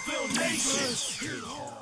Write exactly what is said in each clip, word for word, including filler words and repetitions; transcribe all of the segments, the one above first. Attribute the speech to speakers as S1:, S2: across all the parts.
S1: Footballville Nation.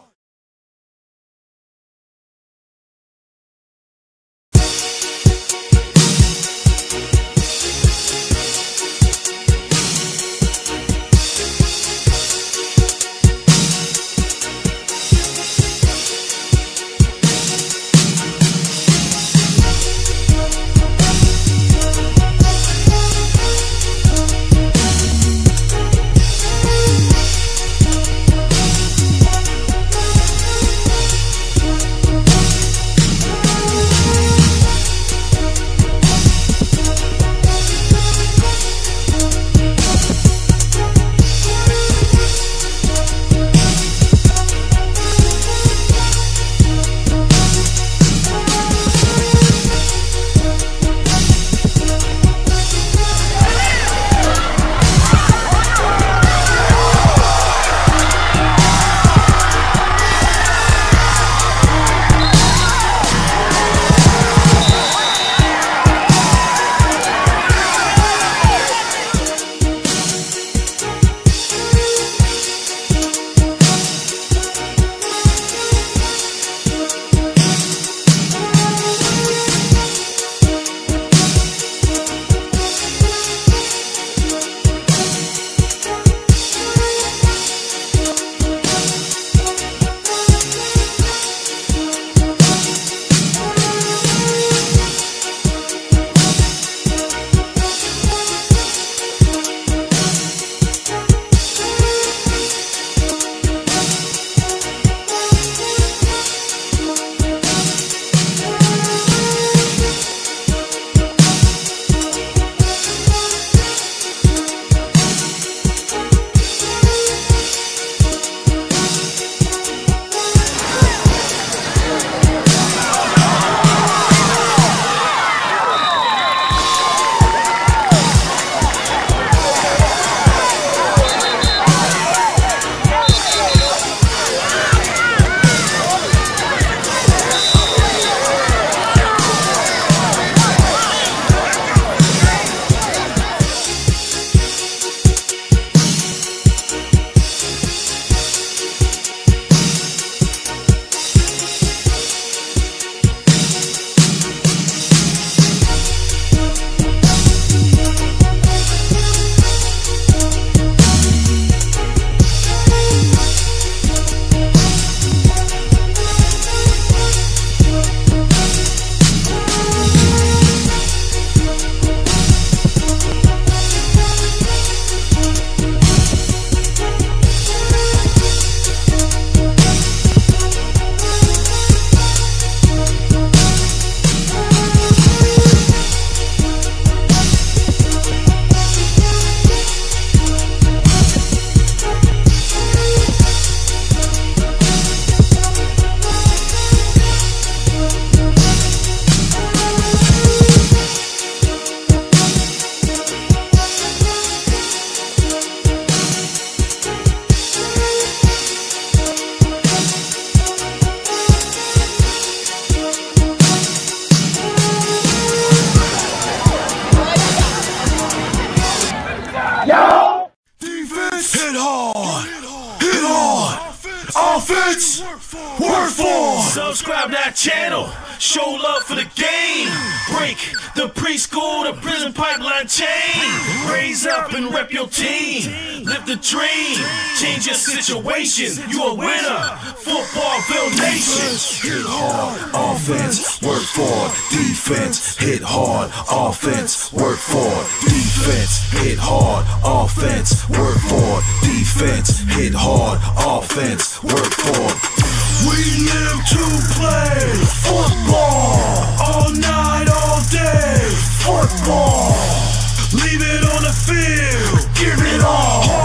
S2: Offense, work for.
S1: Subscribe to that channel. Show love for the game. Break the preschool to prison pipeline chain. Raise up and rep your team. Live the dream. Change your situation. You a winner. Footballville Nation.
S2: Hit hard. Offense, work for. Defense, hit hard. Offense, work for. Defense, hit hard. Offense, work for. Defense, hit hard. Offense, work for.
S1: We live to play football. All night, all day. Football. Leave it on the field. Give it all.